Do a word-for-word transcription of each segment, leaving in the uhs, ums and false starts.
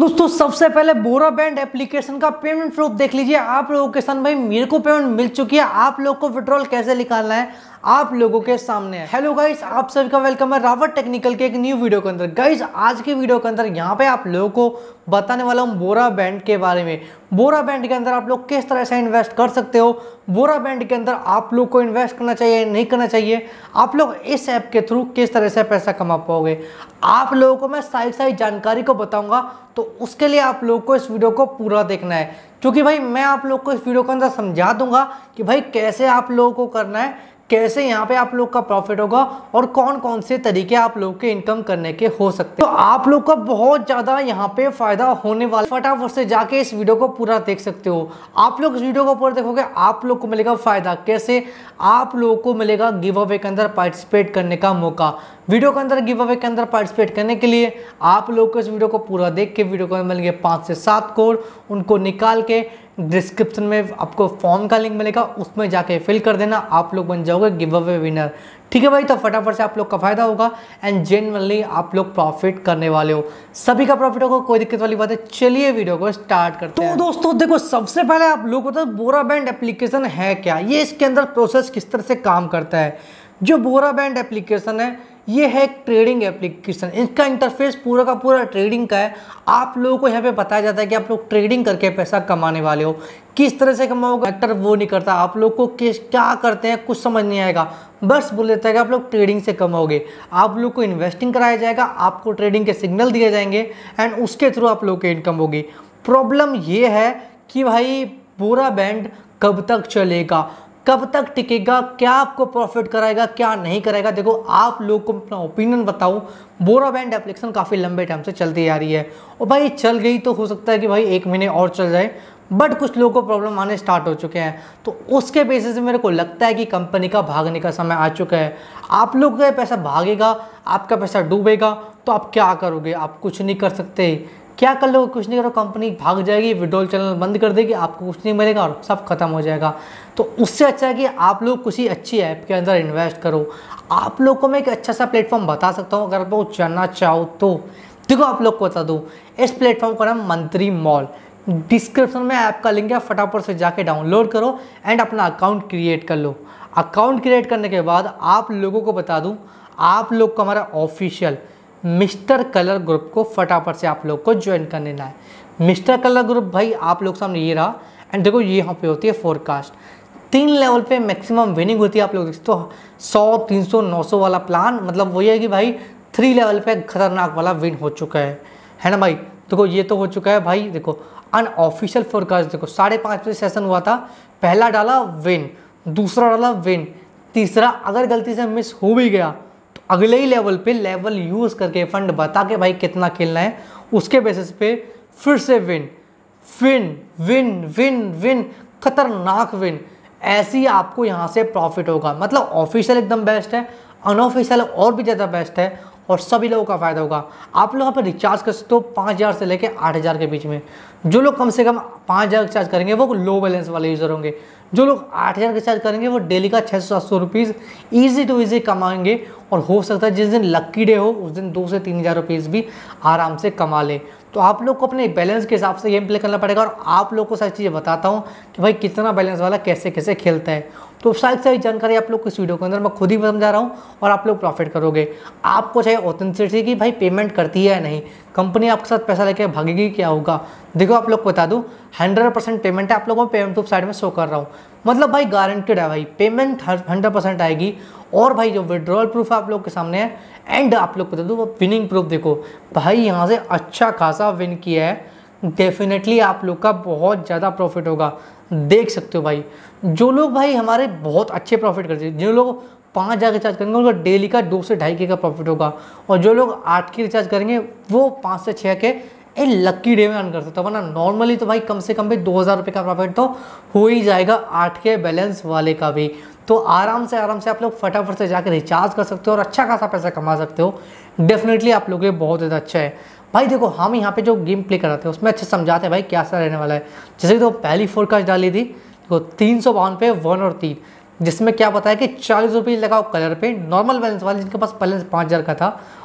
दोस्तों सबसे पहले बोरा बैंड एप्लीकेशन का पेमेंट प्रूफ देख लीजिए आप लोगों के साथ। भाई मेरे को पेमेंट मिल चुकी है, आप लोग को विड्रॉल कैसे निकालना है आप लोगों के सामने है। हेलो गाइस, आप सभी का वेलकम है रावत टेक्निकल के एक न्यू वीडियो के अंदर। गाइस आज के वीडियो के अंदर यहाँ पे आप लोगों को बताने वाला हूँ बोरा बैंड के बारे में। बोरा बैंड के अंदर आप लोग किस तरह से इन्वेस्ट कर सकते हो, बोरा बैंड के अंदर आप लोग को इन्वेस्ट करना चाहिए नहीं करना चाहिए, आप लोग इस ऐप के थ्रू किस तरह से पैसा कमा पाओगे, आप लोगों को मैं सारी सारी जानकारी को बताऊंगा। तो उसके लिए आप लोग को इस वीडियो को पूरा देखना है, क्योंकि भाई मैं आप लोग को इस वीडियो के अंदर समझा दूंगा कि भाई कैसे आप लोगों को करना है, कैसे यहाँ पे आप लोग का प्रॉफिट होगा और कौन कौन से तरीके आप लोग के इनकम करने के हो सकते हैं। तो आप लोग का बहुत ज़्यादा यहाँ पे फायदा होने वाला, फटाफट से जाके इस वीडियो को पूरा देख सकते हो। आप लोग इस वीडियो को पूरा देखोगे आप लोग को मिलेगा फायदा, कैसे आप लोगों को मिलेगा गिव अवे के अंदर पार्टिसिपेट करने का मौका। वीडियो के अंदर गिव अवे के अंदर पार्टिसिपेट करने के लिए आप लोग को इस वीडियो को पूरा देख के वीडियो को मिलेंगे पाँच से सात कोड, उनको निकाल के डिस्क्रिप्शन में आपको फॉर्म का लिंक मिलेगा, उसमें जाके फिल कर देना, आप लोग बन जाओगे गिव अवे विनर। ठीक है भाई, तो फटाफट से आप लोग का फायदा होगा एंड जेन्युइनली आप लोग प्रॉफिट करने वाले हो, सभी का प्रॉफिट होगा, कोई दिक्कत वाली बात है। चलिए वीडियो को स्टार्ट करते हैं। तो दोस्तों देखो, सबसे पहले आप लोग को बोरा बैंड एप्लीकेशन है क्या, ये इसके अंदर प्रोसेस किस तरह से काम करता है। जो बोरा बैंड एप्लीकेशन है ये है एक ट्रेडिंग एप्लीकेशन, इसका इंटरफेस पूरा का पूरा ट्रेडिंग का है। आप लोगों को यहाँ पे बताया जाता है कि आप लोग ट्रेडिंग करके पैसा कमाने वाले हो, किस तरह से कमाओगे एक्टर वो नहीं करता, आप लोग को किस क्या करते हैं कुछ समझ नहीं आएगा, बस बोल देता है कि आप लोग ट्रेडिंग से कमाओगे। आप लोग को इन्वेस्टिंग कराया जाएगा, आपको ट्रेडिंग के सिग्नल दिए जाएंगे एंड उसके थ्रू आप लोग की इनकम होगी। प्रॉब्लम ये है कि भाई बोरा बैंड कब तक चलेगा, कब तक टिकेगा, क्या आपको प्रॉफिट कराएगा क्या नहीं कराएगा। देखो आप लोग को अपना ओपिनियन बताऊं, बोरा बैंड एप्लीकेशन काफ़ी लंबे टाइम से चलती आ रही है और भाई चल गई तो हो सकता है कि भाई एक महीने और चल जाए, बट कुछ लोगों को प्रॉब्लम आने स्टार्ट हो चुके हैं। तो उसके बेसिस से मेरे को लगता है कि कंपनी का भागने का समय आ चुका है। आप लोग का पैसा भागेगा, आपका पैसा डूबेगा, तो आप क्या करोगे, आप कुछ नहीं कर सकते। क्या कर लो, कुछ नहीं करो, कंपनी भाग जाएगी, विड्रॉल चैनल बंद कर देगी, आपको कुछ नहीं मिलेगा और सब खत्म हो जाएगा। तो उससे अच्छा है कि आप लोग किसी अच्छी ऐप के अंदर इन्वेस्ट करो। आप लोग को मैं एक अच्छा सा प्लेटफॉर्म बता सकता हूँ, अगर आप लोग जानना चाहो तो। देखो आप लोग को बता दूँ, इस प्लेटफॉर्म का नाम मंत्री मॉल, डिस्क्रिप्शन में ऐप का लिंक है, फटाफट से जाके डाउनलोड करो एंड अपना अकाउंट क्रिएट कर लो। अकाउंट क्रिएट करने के बाद आप लोगों को बता दूँ, आप लोग को हमारा ऑफिशियल मिस्टर कलर ग्रुप को फटाफट से आप लोग को ज्वाइन कर लेना है। मिस्टर कलर ग्रुप भाई आप लोग सामने ये रहा एंड देखो ये यहाँ पे होती है फोरकास्ट, तीन लेवल पे मैक्सिमम विनिंग होती है। आप लोग तो सौ तीन सौ नौ सौ वाला प्लान, मतलब वही है कि भाई थ्री लेवल पे खतरनाक वाला विन हो चुका है है ना भाई। देखो ये तो हो चुका है भाई। देखो अनऑफिशियल फोरकास्ट देखो साढ़े पाँच बजे सेशन हुआ था, पहला डाला विन, दूसरा डाला विन, तीसरा अगर गलती से मिस हो भी गया तो अगले ही लेवल पे लेवल यूज़ करके फंड बता के भाई कितना खेलना है, उसके बेसिस पे फिर से win win win win win खतरनाक विन। ऐसे ही आपको यहाँ से प्रॉफिट होगा। मतलब ऑफिशियल एकदम बेस्ट है, अनऑफिशियल और भी ज़्यादा बेस्ट है और सभी लोगों का फायदा होगा। आप लोग यहाँ पर रिचार्ज कर सकते हो पाँच हज़ार से लेकर आठ हज़ार के बीच में। जो लोग कम से कम पाँच हज़ार रिचार्ज करेंगे वो लो बैलेंस वाले यूज़र होंगे, जो लोग आठ हज़ार रिचार्ज करेंगे वो डेली का छः सौ सात सौ रुपीज़ ईजी टू ईजी कमाएंगे और हो सकता है जिस दिन लक्की डे हो उस दिन दो से तीन हज़ार रुपीज़ भी आराम से कमा ले। तो आप लोग को अपने बैलेंस के हिसाब से गेम प्ले करना पड़ेगा और आप लोग को सारी चीज़ें बताता हूँ कि भाई कितना बैलेंस वाला कैसे कैसे खेलता है। तो सारी सारी जानकारी आप लोग को इस वीडियो के अंदर मैं खुद ही समझा रहा हूँ और आप लोग प्रॉफिट करोगे। आपको चाहिए ऑथेंटिसिटी कि भाई पेमेंट करती है या नहीं, कंपनी आपके साथ पैसा लेके भागेगी क्या होगा। देखो आप लोग को बता दूँ हंड्रेड परसेंट पेमेंट है, आप लोगों को पेमेंट प्रूफ साइड में शो कर रहा हूँ, मतलब भाई गारंटेड है भाई पेमेंट हंड्रेड परसेंट आएगी। और भाई जो विड्रॉल प्रूफ आप लोग के सामने है एंड आप लोग बता दूँ वो विनिंग प्रूफ देखो भाई यहाँ से अच्छा खासा विन किया है, डेफिनेटली आप लोग का बहुत ज़्यादा प्रॉफिट होगा। देख सकते हो भाई जो लोग भाई हमारे बहुत अच्छे प्रॉफिट करते हैं, जो लोग पाँच हज़ार रिचार्ज करेंगे उनका डेली का दो से ढाई के का प्रॉफिट होगा और जो लोग आठ के रिचार्ज करेंगे वो पाँच से छः के इन लक्की डे में अर्न कर सकता है। वरना नॉर्मली तो भाई कम से कम भी दो हज़ार रुपये का प्रॉफिट तो हो ही जाएगा आठ के बैलेंस वाले का भी। तो आराम से आराम से आप लोग फटाफट से जाकर रिचार्ज कर सकते हो और अच्छा खासा पैसा कमा सकते हो। डेफिनेटली आप लोग ये बहुत ज़्यादा अच्छा है भाई। देखो हम यहाँ पे जो गेम प्ले कराते हैं उसमें अच्छे समझाते हैं भाई क्या सा रहने वाला है। जैसे कि तो पहली फोरकास्ट डाली थी तो तीन सौ बावन पे वन और तीन, जिसमें क्या बताया कि चालीस रुपये लगाओ कलर पे, नॉर्मल बैलेंस वाले जिनके पास बैलेंस पाँच हज़ार का था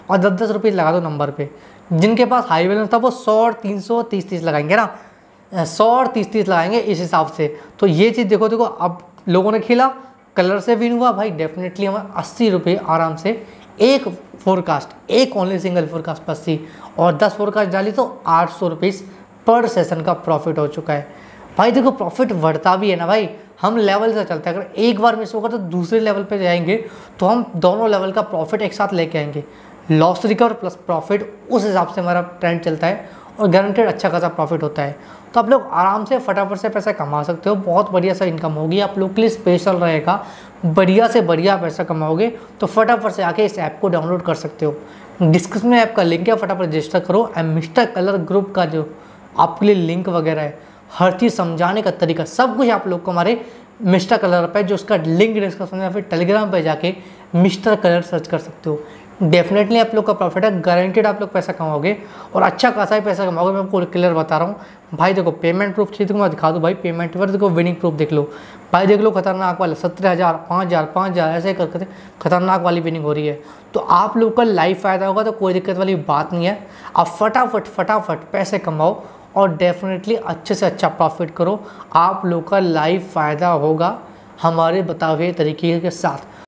और दस दस रुपये लगा दो नंबर पे। जिनके पास हाई बैलेंस था वो सौ और तीन सौ तीस तीस लगाएंगे ना, सौ और तीस तीस लगाएंगे इस हिसाब से। तो ये चीज़ देखो देखो अब लोगों ने खेला, कलर से विन हुआ भाई, डेफिनेटली हमें अस्सी रुपये आराम से एक फोरकास्ट, एक ओनली सिंगल फोरकास्ट पर अस्सी, और दस फोरकास्ट डाली तो आठ सौ रुपीज़ पर सेशन का प्रॉफिट हो चुका है भाई। देखो प्रॉफिट बढ़ता भी है ना भाई, हम लेवल से चलते हैं। अगर एक बार मिस होगा तो दूसरे लेवल पे जाएंगे तो हम दोनों लेवल का प्रॉफिट एक साथ लेके आएंगे। लॉस रिकवर प्लस प्रॉफिट, उस हिसाब से हमारा ट्रेंड चलता है और गारंटेड अच्छा खासा प्रॉफिट होता है। तो आप लोग आराम से फटाफट से पैसा कमा सकते हो, बहुत बढ़िया सा इनकम होगी आप लोग के लिए, स्पेशल रहेगा, बढ़िया से बढ़िया पैसा कमाओगे। तो फटाफट से आके इस ऐप को डाउनलोड कर सकते हो, डिस्क्रिप्शन में ऐप का लिंक है, फटाफट रजिस्टर करो। एंड मिस्टर कलर ग्रुप का जो आपके लिए लिंक वगैरह है, हर चीज़ समझाने का तरीका, सब कुछ आप लोग को हमारे मिस्टर कलर पे, जो उसका लिंक डिस्क्रिप्शन में, या फिर टेलीग्राम पे जाके मिस्टर कलर सर्च कर सकते हो। डेफिनेटली आप लोग का प्रॉफिट है, गारंटेड आप लोग पैसा कमाओगे और अच्छा खासा ही पैसा कमाओगे। मैं आपको क्लियर बता रहा हूँ भाई। देखो पेमेंट प्रूफ चाहिए तो मैं दिखा दूँ भाई, पेमेंट पर देखो विनिंग प्रूफ देख लो भाई, देख लो खतरनाक वाला सत्रह हज़ार पाँच हज़ार पाँच हज़ार ऐसे करके खतरनाक वाली विनिंग हो रही है। तो आप लोग का लाइव फ़ायदा होगा तो कोई दिक्कत वाली बात नहीं है। आप फटाफट फटाफट पैसे कमाओ और डेफिनेटली अच्छे से अच्छा प्रॉफिट करो, आप लोग का लाइव फ़ायदा होगा हमारे बताए हुए तरीके के साथ।